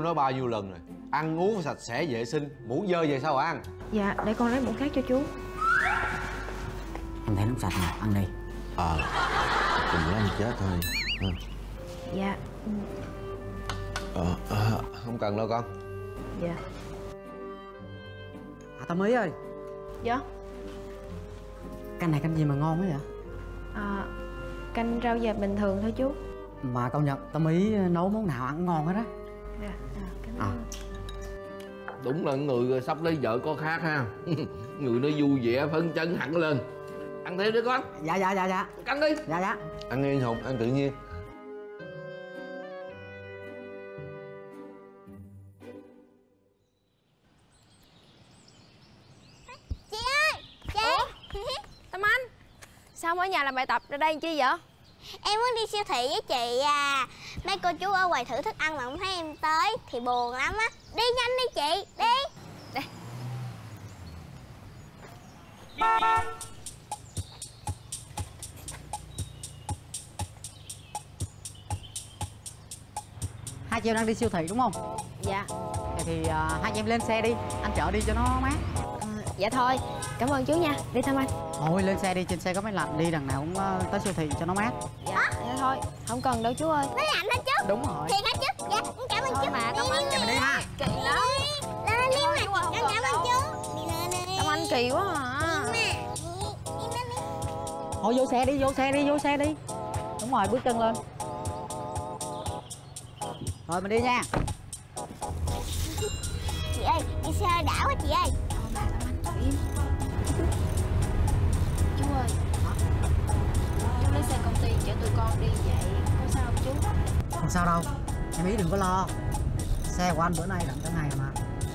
nói bao nhiêu lần rồi, ăn uống sạch sẽ vệ sinh, muỗng dơ về sao hả ăn? Dạ, để con lấy muỗng khác cho chú. Anh thấy nước sạch nè, ăn đi. Cùng lắm anh chết thôi. Dạ. Không cần đâu con. Dạ. Tâm Ý ơi. Dạ. Canh này canh gì mà ngon quá vậy? Canh rau dẹp bình thường thôi chú. Mà công nhận Tâm Ý nấu món nào ăn ngon hết á. Dạ, cảm ơn. Đúng là người sắp lấy vợ có khác ha. Người nó vui vẻ phấn chấn hẳn lên. Ăn thêm đi con. Dạ. Cắn đi. Dạ. Ăn yên Hùng, ăn tự nhiên. Chị ơi, chị. Tâm Anh, sao ở nhà làm bài tập ra đây chi vậy? Em muốn đi siêu thị với chị à. Mấy cô chú ở quầy thử thức ăn mà không thấy em tới thì buồn lắm á. Đi nhanh đi chị, đi. Đây. Hai chị em đang đi siêu thị đúng không? Dạ. Vậy thì hai chị em lên xe đi, anh chở đi cho nó mát. Dạ thôi, cảm ơn chú nha. Đi Tâm Anh. Thôi lên xe đi, trên xe có máy lạnh, đi đằng nào cũng tới siêu thị cho nó mát. Dạ thôi, không cần đâu chú ơi. Máy lạnh hả chú? Đúng rồi. Thiệt hả chú? Dạ, cảm ơn chú. Mà Tâm Anh, Mình đi ha. kỳ lắm. Lên đi mà, con cảm ơn chú. Đi lên đi. Tâm Anh kỳ quá à. Thôi vô xe đi. Đúng rồi, bước chân lên. Rồi mình đi nha. Chị ơi, đi xe đã quá chị ơi. Tâm Anh, im. Chú ơi, chú lấy xe công ty chở tụi con đi vậy, có sao không chú? Không sao đâu, em Ý đừng có lo. Xe của anh bữa nay đặng cả ngày mà.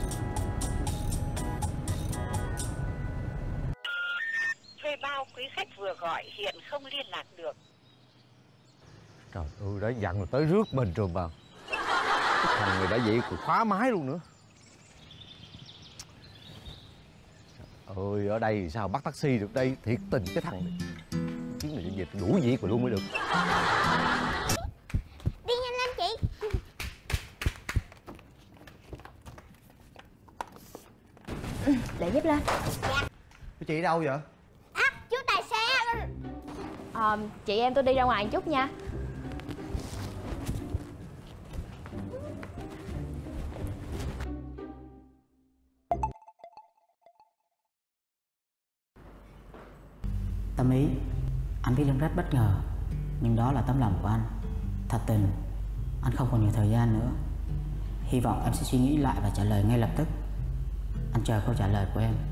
Thuê bao quý khách vừa gọi hiện không liên lạc được. Trời ơi, đã dặn rồi tới rước mình rồi mà. Cái thằng này đã vậy còn khóa máy luôn nữa. Trời ơi, ở đây thì sao bắt taxi được đây? Thiệt tình cái thằng này. Chuyến này về đuổi việc rồi luôn mới được. Đi nhanh lên chị. Để giúp lên. Cái chị đâu vậy? Chú tài xế. Chị em tôi đi ra ngoài một chút nha. Tâm Ý, anh biết em rất bất ngờ, nhưng đó là tấm lòng của anh. Thật tình, anh không còn nhiều thời gian nữa. Hy vọng em sẽ suy nghĩ lại và trả lời ngay lập tức. Anh chờ câu trả lời của em.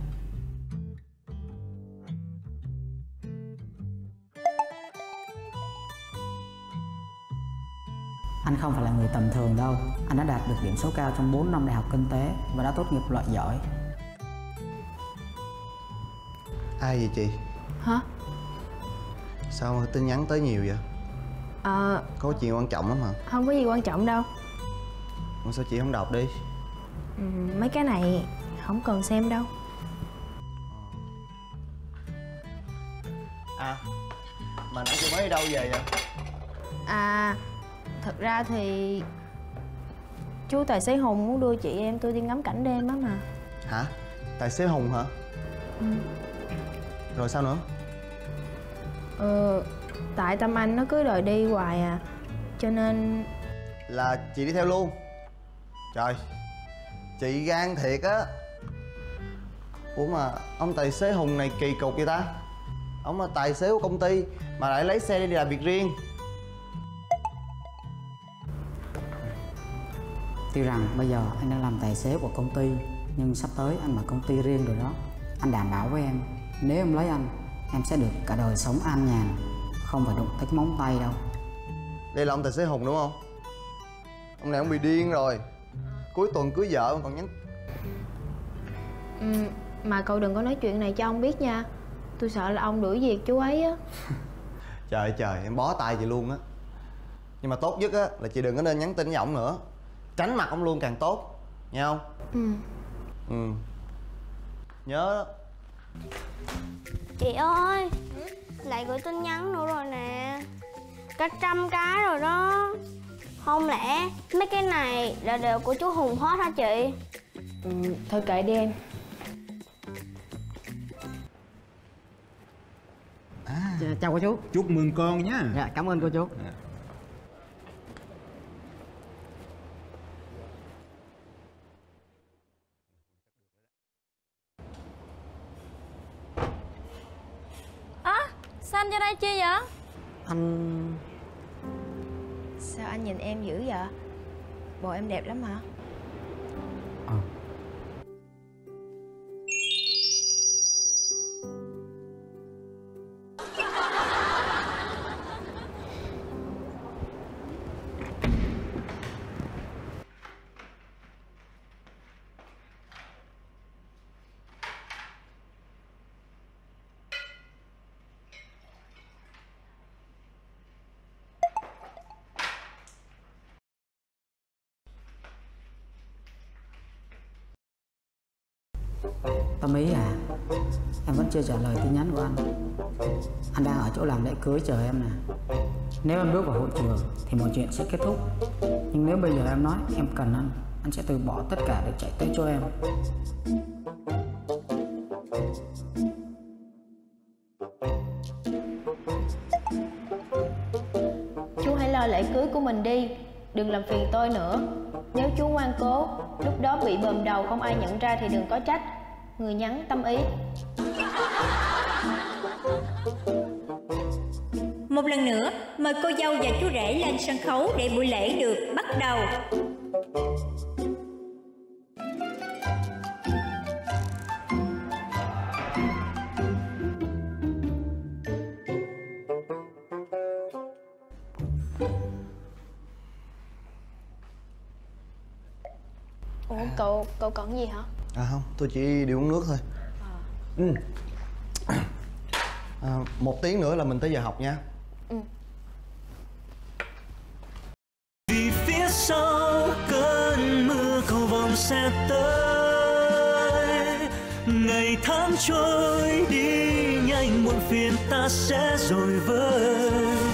Anh không phải là người tầm thường đâu. Anh đã đạt được điểm số cao trong 4 năm đại học kinh tế và đã tốt nghiệp loại giỏi. Ai vậy chị? Hả? Sao tin nhắn tới nhiều vậy? Có chuyện quan trọng lắm hả? Không có gì quan trọng đâu. Ủa sao chị không đọc đi? Mấy cái này không cần xem đâu. Mà nãy chị mới đi đâu về vậy? Thật ra thì chú tài xế Hùng muốn đưa chị em tôi đi ngắm cảnh đêm á mà. Hả? Tài xế Hùng hả? Rồi sao nữa? Tại Tâm Anh nó cứ đòi đi hoài à, cho nên... Là chị đi theo luôn? Trời, chị gan thiệt á. Ủa mà ông tài xế Hùng này kỳ cục vậy ta? Ông là tài xế của công ty mà lại lấy xe đi làm việc riêng. Tuy rằng bây giờ anh đang làm tài xế của công ty, nhưng sắp tới anh mở công ty riêng rồi đó. Anh đảm bảo với em, nếu em lấy anh, em sẽ được cả đời sống an nhàn, không phải đụng tới móng tay đâu. Đây là ông tài xế Hùng đúng không? Ông này ông bị điên rồi. Cuối tuần cưới vợ ông còn nhắn. Mà cậu đừng có nói chuyện này cho ông biết nha. Tôi sợ là ông đuổi việc chú ấy á. Trời trời, em bó tay chị luôn á. Nhưng mà tốt nhất á là chị đừng có nên nhắn tin với ổng nữa. Tránh mặt ông luôn càng tốt, nghe không? Nhớ đó. Chị ơi, lại gửi tin nhắn nữa rồi nè. Cả 100 cái rồi đó. Không lẽ mấy cái này là đều của chú Hùng hết hả chị? Thôi kệ đi em. Chào cô chú. Chúc mừng con nhé. Dạ, cảm ơn cô chú. Sao anh ra đây chi vậy? Anh... Sao anh nhìn em dữ vậy? Bộ em đẹp lắm hả? Tâm Ý à, em vẫn chưa trả lời tin nhắn của anh. Anh đang ở chỗ làm lễ cưới chờ em nè. Nếu em bước vào hội trường thì mọi chuyện sẽ kết thúc. Nhưng nếu bây giờ em nói em cần anh sẽ từ bỏ tất cả để chạy tới chỗ em. Chú hãy lo lễ cưới của mình đi, đừng làm phiền tôi nữa. Nếu chú ngoan cố, lúc đó bị bầm đầu không ai nhận ra thì đừng có trách. Người nhắn Tâm Ý. Một lần nữa, mời cô dâu và chú rể lên sân khấu để buổi lễ được bắt đầu. Ủa, cậu cần gì hả? Không, tôi chỉ đi uống nước thôi. Một tiếng nữa là mình tới giờ học nha. Vì phía sau cơn mưa cầu vồng sẽ tới, ngày tháng trôi đi nhanh muộn phiền ta sẽ rồi vơi.